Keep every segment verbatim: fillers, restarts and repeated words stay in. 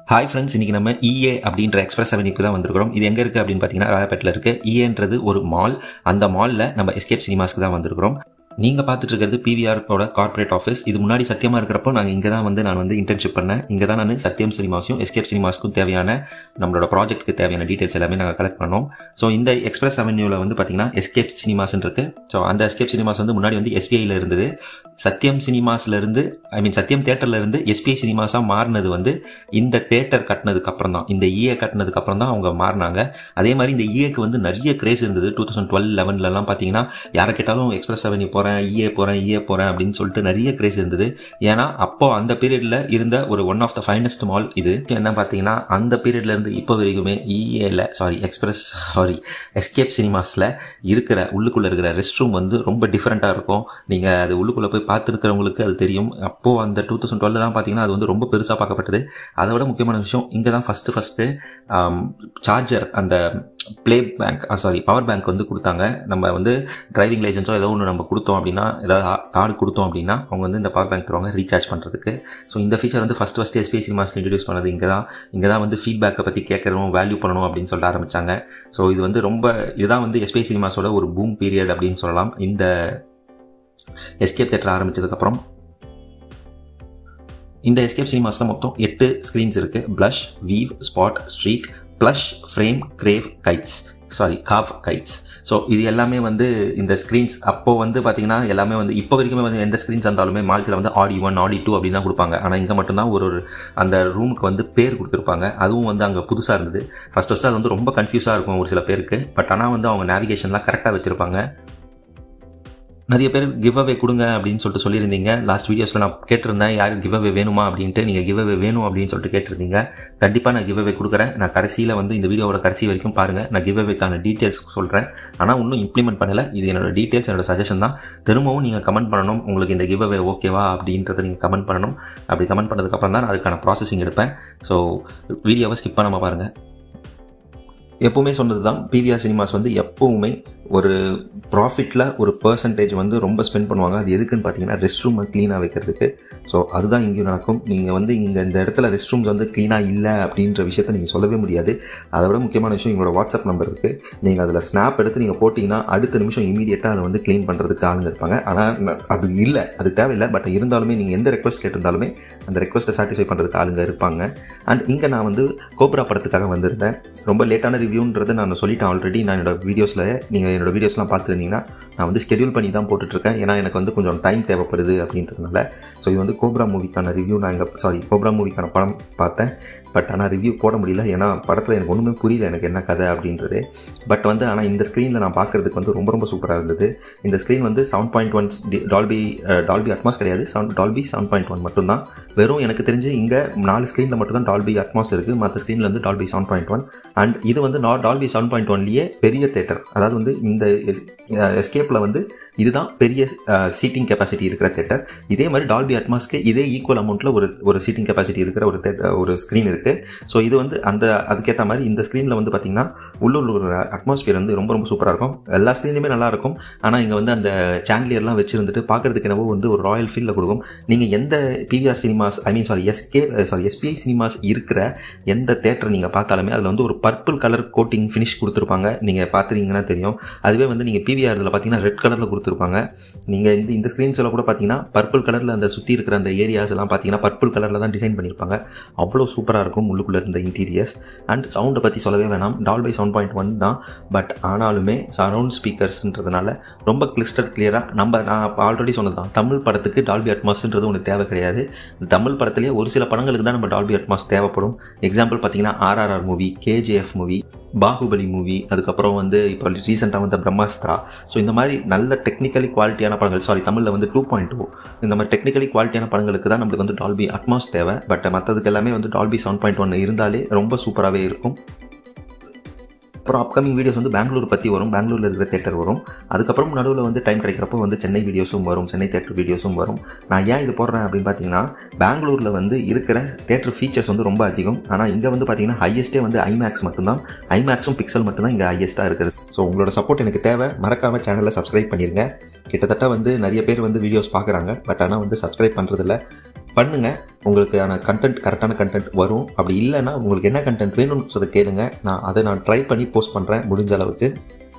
Hi friends, இன்றைக்கி நம்ம இஏ அப்படின்ற எக்ஸ்பிரஸ் அவென்யூக்கு தான் வந்திருக்கிறோம். இது எங்கே இருக்குது அப்படின்னு பார்த்தீங்கன்னா ராயப்பேட்டில் இருக்குது. இஏன்றது ஒரு மால். அந்த மாலில் நம்ம எஸ்கேப் சினிமாஸ்க்கு தான் வந்திருக்கிறோம். நீங்கள் பார்த்துட்டு இருக்கிறது பிவிஆரோட கார்பரேட் ஆஃபீஸ். இது முன்னாடி சத்தியமாக இருக்கிறப்போ நாங்கள் இங்கே தான் வந்து நான் வந்து இன்டர்ன்ஷிப் பண்ணேன். இங்கே தான் நான் சத்தியம் சினிமாஸையும் எஸ்கேப் சினிமாஸ்க்கும் தேவையான நம்மளோட ப்ராஜெக்ட்டுக்கு தேவையான டீட்டெயில்ஸ் எல்லாமே நாங்கள் கலெக்ட் பண்ணோம். ஸோ இந்த எக்ஸ்பிரஸ் அவென்யூவில் வந்து பார்த்தீங்கன்னா எஸ்கேப் சினிமாஸ்ன்னு இருக்குது. ஸோ அந்த எஸ்கேப் சினிமாஸ் வந்து முன்னாடி வந்து எஸ்பிஐயில் இருந்தது. சத்தியம் சினிமாஸ்லேருந்து ஐ மீன் சத்தியம் தேட்டர்லேருந்து எஸ்பிஐ சினிமாஸாக மாறினது வந்து இந்த தேட்டர் கட்டினதுக்கு அப்புறம் தான், இந்த இஏ கட்டினதுக்கு அப்புறம் தான் அவங்க மாறினாங்க. அதே மாதிரி இந்த இஏக்கு வந்து நிறைய கிரேஸ் இருந்தது. டூ தௌசண்ட் டுவெல் லெவன்லலாம் பார்த்தீங்கன்னா யாரை கேட்டாலும் எக்ஸ்பிரஸ் அவென்யூ போகிறேன், இஏ போகிறேன் இஏ போகிறேன் அப்படின்னு சொல்லிட்டு நிறைய கிரேஸ் இருந்தது. ஏன்னா அப்போ அந்த பீரியடில் இருந்த ஒரு one of the finest mall இது. என்ன பார்த்தீங்கன்னா அந்த பீரியட்லேருந்து இப்போ வரைக்குமே இஏல சாரி எக்ஸ்பிரஸ் சாரி எஸ்கேப் சினிமாஸில் இருக்கிற உள்ளுக்குள்ளே இருக்கிற ரெஸ்ட் ரூம் வந்து ரொம்ப டிஃப்ரெண்ட்டாக இருக்கும். நீங்கள் அது உள்ளுக்குள்ளே போய் பார்த்துருக்கிறவங்களுக்கு அது தெரியும். அப்போது அந்த டூ தௌசண்ட் டுவெல்லாம் பார்த்தீங்கன்னா அது வந்து ரொம்ப பெருசாக பார்க்கப்பட்டது. அதை விட முக்கியமான விஷயம், இங்கே தான் ஃபஸ்ட்டு ஃபஸ்ட்டு சார்ஜர் அந்த play bank sorry power bank வந்து கொடுத்தாங்க. நம்ம வந்து டிரைவிங் லைசன்ஸோ ஏதோ ஒன்று நம்ம கொடுத்தோம் அப்படின்னா, ஏதாவது கார்டு கொடுத்தோம் அப்படின்னா அவங்க வந்து இந்த பவர் பேங்க் தருவாங்க ரீசார்ஜ் பண்ணுறதுக்கு. ஸோ இந்த ஃபீச்சர் வந்து ஃபஸ்ட் ஃபஸ்ட்டு எஸ்பிஐ சினிமாஸில் இன்ட்ரடியூஸ் பண்ணது இங்கே தான். இங்கே தான் வந்து ஃபீட்பேக்கை பற்றி கேட்கறோம், வேல்யூ பண்ணணும் அப்படின்னு சொல்லிட்டு ஆரம்பித்தாங்க. ஸோ இது வந்து ரொம்ப இதுதான் வந்து எஸ்பிஐ சினிமாஸோட ஒரு பூம் பீரியட் அப்படின்னு சொல்லலாம். இந்த எஸ்கேப் தேட்டர் ஆரம்பித்ததுக்கப்புறம் இந்த எஸ்கேப் சினிமாஸில் மொத்தம் எட்டு ஸ்க்ரீன்ஸ் இருக்குது. Blush, weave, spot, streak, blush, frame, crave, kites sorry cove kites. So இது எல்லாமே வந்து இந்த ஸ்க்ரீன்ஸ் அப்போது வந்து பார்த்தீங்கன்னா எல்லாமே வந்து இப்போ வரைக்குமே வந்து எந்த ஸ்க்ரீன்ஸ் இருந்தாலுமே மால்ஸில் வந்து ஆடி ஒன் ஆடி டூ அப்படின்னு தான் கொடுப்பாங்க. ஆனால் இங்கே மட்டும்தான் ஒரு ஒரு அந்த ரூமுக்கு வந்து பேர் கொடுத்துருப்பாங்க. அதுவும் வந்து அங்கே புதுசாக இருந்தது. ஃபஸ்ட் ஃபஸ்ட்டு அது வந்து ரொம்ப கன்ஃபியூஸாக இருக்கும் ஒரு சில பேருக்கு. பட் ஆனால் வந்து அவங்க நேவிகேஷன்லாம் கரெக்டாக வச்சுருப்பாங்க. நிறைய பேர் கிவ் அவே கொடுங்க அப்படின்னு சொல்லிட்டு சொல்லியிருந்தீங்க. லாஸ்ட் வீடியோஸில் நான் கேட்டிருந்தேன் யாரும் கிவ் அவே வேணுமா அப்படின்ட்டு. நீங்கள் கிவ் அவே வேணும் அப்படின்னு சொல்லிட்டு கேட்டிருந்தீங்க. கண்டிப்பாக நான் கிவ் அவே கொடுக்குறேன். நான் கடைசியில் வந்து இந்த வீடியோவோட கடைசி வரைக்கும் பாருங்கள். நான் கிவ் அவேக்கான டீட்டெயில்ஸ் சொல்கிறேன். ஆனால் இன்னும் இம்ப்ளிமெண்ட் பண்ணலை. இது என்னோட டீட்டெயில்ஸ், என்னோட சஜஷன் தான். திரும்பவும் நீங்கள் கமெண்ட் பண்ணணும், உங்களுக்கு இந்த கிவ் அவே ஓகேவா அப்படின்றத நீங்கள் கமெண்ட் பண்ணணும். அப்படி கமெண்ட் பண்ணதுக்கப்புறம் தான் அதுக்கான ப்ராசஸிங் எடுப்பேன். ஸோ வீடியோவை ஸ்கிப் பண்ணாமல் பாருங்கள். எப்போவுமே சொன்னது தான், பிவிஆர் சினிமாஸ் வந்து எப்போவுமே ஒரு ப்ராஃபிட்டில் ஒரு பர்சன்டேஜ் வந்து ரொம்ப ஸ்பெண்ட் பண்ணுவாங்க. அது எதுக்குன்னு பார்த்தீங்கன்னா ரெஸ்ட் ரூமை க்ளீனாக வைக்கிறதுக்கு. ஸோ அதுதான் இங்கேயும் நடக்கும். நீங்கள் வந்து இங்கே இந்த இடத்துல ரெஸ்ட் ரூம்ஸ் வந்து க்ளீனாக இல்லை அப்படின்ற விஷயத்த நீங்கள் சொல்லவே முடியாது. அதை விட முக்கியமான விஷயம், எங்களோட வாட்ஸ்அப் நம்பர் இருக்குது. நீங்கள் அதில் ஸ்னாப் எடுத்து நீங்கள் போட்டிங்கன்னா அடுத்த நிமிஷம் இமீடியட்டாக அதை வந்து க்ளீன் பண்ணுறதுக்கு ஆளுங்க இருப்பாங்க. ஆனால் அது இல்லை, அது தேவையில்லை. பட் இருந்தாலுமே நீங்கள் எந்த ரெக்வஸ்ட் கேட்டிருந்தாலுமே அந்த ரெக்வஸ்ட்டை சாட்டிஸ்ஃபை பண்ணுறதுக்கு ஆளுங்க இருப்பாங்க. அண்ட் இங்கே நான் வந்து கோப்ரா படத்துக்காக வந்திருந்தேன். ரொம்ப லேட்டான ரிவ்யூன்றது நான் சொல்லிட்டேன் ஆல்ரெடி. நான் என்னோடய வீடியோஸில் நீங்கள் என்னோடய வீடியோஸ்லாம் பார்த்துருந்தீங்கன்னா நான் வந்து ஸ்கெடியூல் பண்ணி தான் போட்டுட்ருக்கேன். ஏன்னா எனக்கு வந்து கொஞ்சம் டைம் தேவைப்படுது அப்படின்றதுனால. ஸோ இது வந்து கோப்ரா மூவிக்கான ரிவ்யூ. நான் இங்கே சாரி கோப்ரா மூவிக்கான படம் பார்த்தேன். பட் ஆனால் ரிவ்யூ போட முடியல. ஏன்னா படத்தில் எனக்கு ஒன்றுமே புரியல எனக்கு என்ன கதை அப்படின்றது. பட் வந்து ஆனால் இந்த ஸ்க்ரீனில் நான் பார்க்குறதுக்கு வந்து ரொம்ப ரொம்ப சூப்பராக இருந்தது. இந்த ஸ்க்ரீன் வந்து seven point one Dolby Dolby Atmos கிடையாது, seven Dolby seven point one மட்டும்தான். வெறும் எனக்கு தெரிஞ்சு இங்கே நாலு ஸ்க்ரீனில் மட்டும் தான் டால்பி அட்மாஸ் இருக்குது. மற்ற ஸ்க்ரீனில் வந்து Dolby seven point one. And இது வந்து நான் டால்பி செவன் பாயிண்ட் ஒன்லேயே பெரிய தேட்டர். அதாவது வந்து இந்த எஸ்கேப்பில் வந்து இதுதான் பெரிய சீட்டிங் கெப்பாசிட்டி இருக்கிற தேட்டர். இதே மாதிரி டால்பி அட்மாஸ்க்கு இதே ஈக்குவல் அமௌண்ட்டில் ஒரு ஒரு சீட்டிங் கெப்பாசிட்டி இருக்கிற ஒரு தேட்டர் ஒரு ஸ்க்ரீன் இருக்குது. ஸோ இது வந்து அந்த அதுக்கேற்ற மாதிரி இந்த ஸ்க்ரீனில் வந்து பார்த்திங்கன்னா உள்ளூர் ஒரு அட்மாஸ்பியர் வந்து ரொம்ப ரொம்ப சூப்பராக இருக்கும். எல்லா ஸ்க்ரீன்லையுமே நல்லாயிருக்கும். ஆனால் இங்கே வந்து அந்த சாண்டிலியர்லாம் வச்சுருந்துட்டு பார்க்குறதுக்கு என்னவோ வந்து ஒரு ராயல் ஃபீலில் கொடுக்கும். நீங்கள் எந்த PVR cinemas I mean sorry SK sorry SPI cinemas இருக்கிற எந்த தேட்டர் நீங்கள் பார்த்தாலுமே அதில் வந்து ஒரு பர்பிள் கலர் கோட்டிங் ஃபினிஷ் கொடுத்துருப்பாங்க. நீங்கள் பார்த்துருந்தீங்கன்னா தெரியும். அதுவே வந்து நீங்கள் பிவிஆர் இதில் பார்த்தீங்கன்னா ரெட் கலரில் கொடுத்துருப்பாங்க. நீங்கள் இந்த இந்த ஸ்க்ரீன்ஸ் எல்லாம் கூட பார்த்தீங்கன்னா பர்பிள் கலரில் அந்த சுற்றி இருக்கிற அந்த ஏரியாஸ் எல்லாம் பார்த்தீங்கன்னா பர்பிள் கலரில் தான் டிசைன் பண்ணியிருப்பாங்க. அவ்வளோ சூப்பராக இருக்கும் உள்ளுக்குள்ளே இருந்த இன்டீரியர்ஸ். அண்ட் சவுண்டை பற்றி சொல்லவே வேணாம், டால்பி செவன் பாயிண்ட் ஒன் தான். பட் ஆனாலுமே சரவுண்ட் ஸ்பீக்கர்ஸ்ன்றதுனால ரொம்ப கிளிஸ்டர் கிளியராக நம்ம நான் ஆல்ரெடி சொன்னது தான், தமிழ் படத்துக்கு டால்பி அட்மாஸ்ன்றது ஒன்று தேவை கிடையாது. தமிழ் படத்துலேயே ஒரு சில படங்களுக்கு தான் நம்ம டால்பி அட்மாஸ் தேவைப்படும். எக்ஸாம்பிள் பார்த்தீங்கன்னா RRR movie, KGF movie, Baahubali movie, அதுக்கப்புறம் வந்து இப்போ ரீசெண்டாக வந்த பிரம்மாஸ்திரா. ஸோ இந்த மாதிரி நல்ல டெக்னிக்கலி குவாலிட்டியான படங்கள், சாரி தமிழில் வந்து டூ பாயிண்ட் டூ, இந்த மாதிரி டெக்னிக்கலி குவாலிட்டியான படங்களுக்கு தான் நம்மளுக்கு வந்து டால்பி அட்மாஸ் தேவை. பட் மற்றதுக்கு எல்லாமே வந்து டால்பி செவன் பாயிண்ட் ஒன் இருந்தாலே ரொம்ப சூப்பராகவே இருக்கும். அப்புறம் அப்கமிங் வீடியோஸ் வந்து பெங்களூர் பற்றி வரும், பெங்களூரில் இருக்கிற தேட்டர் வரும். அதுக்கப்புறம் நடுவில் வந்து டைம் கிடைக்கிறப்போ வந்து சென்னை வீடியோஸும் வரும், சென்னை தேட்டர் வீடியோஸும் வரும். நான் ஏன் இது போடுறேன் அப்படின்னு பார்த்தீங்கன்னா, பெங்களூரில் வந்து இருக்கிற தேட்டர் ஃபீச்சர்ஸ் வந்து ரொம்ப அதிகம். ஆனால் இங்கே வந்து பார்த்தீங்கன்னா ஹையஸ்ட்டே வந்து ஐமேக்ஸ் மட்டும்தான், ஐமேக்ஸும் பிக்சல் மட்டும்தான் இங்கே ஹையஸ்ட்டாக இருக்குது. ஸோ உங்களோட சப்போர்ட் எனக்கு தேவை. மறக்காமல் சேனலை சப்ஸ்கிரைப் பண்ணிடுங்க. கிட்டத்தட்ட வந்து நிறைய பேர் வந்து வீடியோஸ் பார்க்குறாங்க, பட் ஆனால் வந்து சப்ஸ்கிரைப் பண்ணுறதில்ல. பண்ணுங்கள். உங்களுக்கான கண்டென்ட் கரெக்டான கண்டென்ட் வரும். அப்படி இல்லைன்னா உங்களுக்கு என்ன கண்டென்ட் வேணுன்றதை கேளுங்க. நான் அதை நான் ட்ரை பண்ணி போஸ்ட் பண்ணுறேன் முடிஞ்ச அளவுக்கு.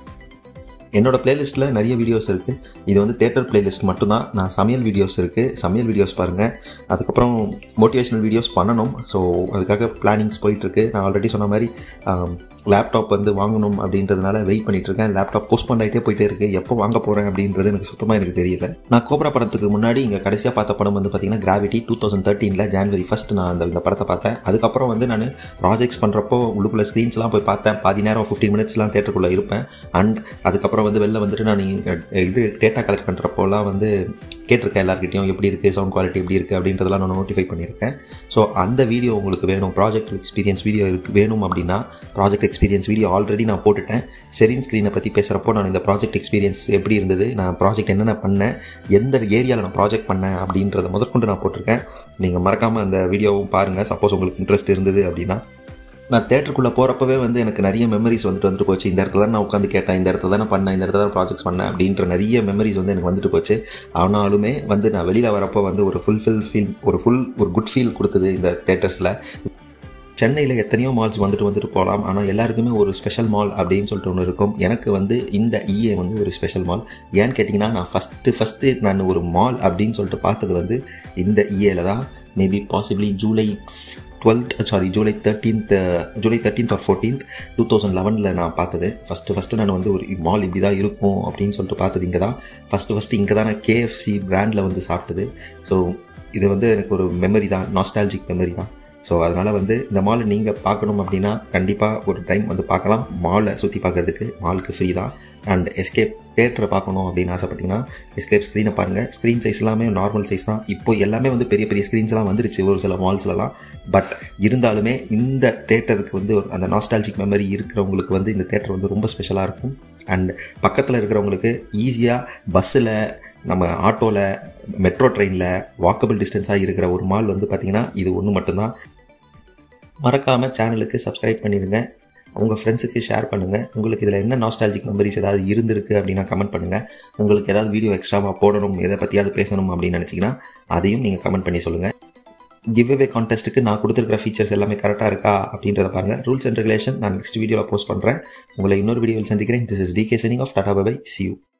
என்னோடய பிளேலிஸ்ட்டில் நிறைய வீடியோஸ் இருக்குது. இது வந்து தேட்டர் பிளேலிஸ்ட் மட்டும்தான். நான் சமையல் வீடியோஸ் இருக்குது, சமையல் வீடியோஸ் பாருங்கள். அதுக்கப்புறம் மோட்டிவேஷனல் வீடியோஸ் பண்ணணும். ஸோ அதுக்காக பிளானிங்ஸ் போயிட்டுருக்கு. நான் ஆல்ரெடி சொன்ன மாதிரி லேப்டாப் வந்து வாங்கணும் அப்படின்றதுனால வெயிட் பண்ணிகிட்ருக்கேன். லேப்டாப் போஸ்ட்போன் ஆகிட்டே போயிட்டே இருக்குது. எப்போ வாங்க போகிறேன் அப்படின்றது எனக்கு சுத்தமாக எனக்கு தெரியல. நான் கோப்ரா படத்துக்கு முன்னாடி இங்கே கடைசியாக பார்த்த படம் வந்து பார்த்திங்கன்னா கிராவிட்டி டூ தௌசண்ட் தேர்ட்டீனில் ஜான்வரி ஃபஸ்ட் நான் அந்த இந்த படத்தை பார்த்தேன். அதுக்கப்புறம் வந்து நான் ப்ராஜெக்ட்ஸ் பண்ணுறப்போ உள்ளுக்குள்ளே ஸ்க்ரீன்ஸ்லாம் போய் பார்த்தேன். பாதி நேரம் ஃபிஃப்டீன் மினிட்ஸ்லாம் தேட்டருக்குள்ளே இருப்பேன். அண்ட் அதுக்கப்புறம் வந்து வெளில வந்துட்டு நான் இது டேட்டா கலெக்ட் பண்ணுறப்போலாம் வந்து கேட்டிருக்கேன் எல்லாருக்கிட்டையும் எப்படி இருக்குது, சவுண்ட் குவாலிட்டி எப்படி இருக்குது அப்படின்றதெல்லாம் நான் நோட்டிஃபை பண்ணியிருக்கேன். ஸோ அந்த வீடியோ உங்களுக்கு வேணும், ப்ராஜெக்ட் எக்ஸ்பீரியன்ஸ் வீடியோ இருக்கு வேணும் அப்படின்னா ப்ராஜெக்ட் எக்ஸ்பீரியன்ஸ் வீடியோ ஆல்ரெடி நான் போட்டுட்டேன். செரின் ஸ்க்ரீனை பற்றி பேசுகிறப்போ நான் இந்த ப்ராஜெக்ட் எக்ஸ்பீரியன்ஸ் எப்படி இருந்தது, நான் ப்ராஜெக்ட் என்னென்ன பண்ணேன், எந்த ஏரியாவில் நான் ப்ராஜெக்ட் பண்ணேன் அப்படின்றத முதற்கொண்டு நான் போட்டிருக்கேன். நீங்கள் மறக்காமல் அந்த வீடியோவும் பாருங்கள். சப்போஸ் உங்களுக்கு இன்ட்ரெஸ்ட் இருந்தது அப்படின்னா. நான் தேட்டருக்குள்ளே போகிறப்பவே வந்து எனக்கு நிறைய மெமரிஸ் வந்துட்டு வந்துட்டு போச்சு. இந்த இடத்துல தான் நான் உட்காந்து கேட்டேன், இந்த இடத்துல தான் நான் பண்ணேன், இந்த இடத்துல தான் ப்ராஜெக்ட்ஸ் பண்ணேன் அப்படின்ற நிறைய மெமரிஸ் வந்து எனக்கு வந்துட்டு போச்சு. ஆனாலுமே வந்து நான் வெளியில் வரப்போ வந்து ஒரு ஃபுல்ஃபில் ஃபீல் ஒரு ஃபுல் ஒரு குட் ஃபீல் கொடுத்தது இந்த தேட்டர்ஸில். சென்னையில் எத்தனையோ மால்ஸ் வந்துட்டு வந்துட்டு போகலாம். ஆனால் எல்லாருக்குமே ஒரு ஸ்பெஷல் மால் அப்படின்னு சொல்லிட்டு ஒன்று இருக்கும். எனக்கு வந்து இந்த இஏ வந்து ஒரு ஸ்பெஷல் மால். ஏன்னு கேட்டிங்கன்னா நான் ஃபஸ்ட்டு ஃபஸ்ட்டு நான் ஒரு மால் அப்படின்னு சொல்லிட்டு பார்த்தது வந்து இந்த இஏல தான். Maybe possibly July twelfth sorry July thirteenth July thirteenth or fourteenth two thousand லெவனில் நான் பார்த்தது. ஃபஸ்ட்டு ஃபஸ்ட்டு நான் வந்து ஒரு மால் இப்படி தான் இருக்கும் அப்படின்னு சொல்லிட்டு பார்த்தது இங்கே தான். ஃபஸ்ட்டு ஃபஸ்ட்டு இங்கே தான் நான் கேஎஃப்சி பிராண்டில் வந்து சாப்பிட்டது. ஸோ இது வந்து எனக்கு ஒரு மெமரி தான், நாஸ்டாலஜிக் மெமரி தான். ஸோ அதனால் வந்து இந்த மாலை நீங்கள் பார்க்கணும் அப்படின்னா கண்டிப்பாக ஒரு டைம் வந்து பார்க்கலாம். மாலை சுற்றி பார்க்குறதுக்கு மாலுக்கு ஃப்ரீ தான். அண்ட் எஸ்கேப் தேட்டரை பார்க்கணும் அப்படின்னு ஆசைப்பட்டிங்கன்னா எஸ்கேப் ஸ்க்ரீனை பாருங்கள். ஸ்க்ரீன் சைஸ் எல்லாமே நார்மல் சைஸ் தான். இப்போ எல்லாமே வந்து பெரிய பெரிய ஸ்க்ரீன்ஸ்லாம் வந்துருச்சு ஒரு சில மால்ஸ்லலாம். பட் இருந்தாலுமே இந்த தேட்டருக்கு வந்து ஒரு அந்த நாஸ்டாலஜிக் மெமரி இருக்கிறவங்களுக்கு வந்து இந்த தேட்டர் வந்து ரொம்ப ஸ்பெஷலாக இருக்கும். அண்ட் பக்கத்தில் இருக்கிறவங்களுக்கு ஈஸியாக பஸ்ஸில், நம்ம ஆட்டோவில், மெட்ரோ ட்ரெயினில் வாக்கபிள் டிஸ்டன்ஸாக இருக்கிற ஒரு மால் வந்து பார்த்திங்கன்னா இது ஒன்று மட்டும்தான். மறக்காமல் சேனலுக்கு சப்ஸ்கிரைப் பண்ணிடுங்க. உங்கள் ஃப்ரெண்ட்ஸுக்கு ஷேர் பண்ணுங்கள். உங்களுக்கு இதில் என்ன நாஸ்டாலஜிக் மெமரிஸ் ஏதாவது இருந்திருக்கு அப்படின்னா கமெண்ட் பண்ணுங்கள். உங்களுக்கு ஏதாவது வீடியோ எக்ஸ்ட்ராவாக போடணும், எதை பற்றியாவது பேசணும் அப்படின்னு நினச்சிங்கன்னா அதையும் நீங்கள் கமெண்ட் பண்ணி சொல்லுங்கள். கிவ் அவே கான்டெஸ்ட்டுக்கு நான் கொடுத்துருக்கிற ஃபீச்சர்ஸ் எல்லாமே கரெக்டாக இருக்கா அப்படின்றத பாருங்கள். ரூல்ஸ் அண்ட் ரெகுலேஷன் நான் நெக்ஸ்ட் வீடியோவில் போஸ்ட் பண்ணுறேன். உங்களை இன்னொரு வீடியோவில் சந்திக்கிறேன். This is DK signing off. Tata bye bye. See you.